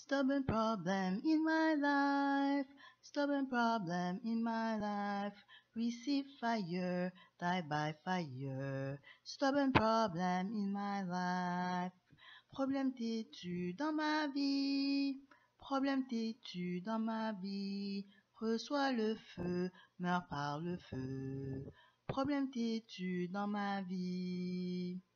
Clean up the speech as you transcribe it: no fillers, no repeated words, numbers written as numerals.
Stubborn problem in my life, stubborn problem in my life. Receive fire, die by fire. Stubborn problem in my life. Problème têtu dans ma vie, problème têtu dans ma vie. Reçois le feu, meurs par le feu. Problème têtu dans ma vie.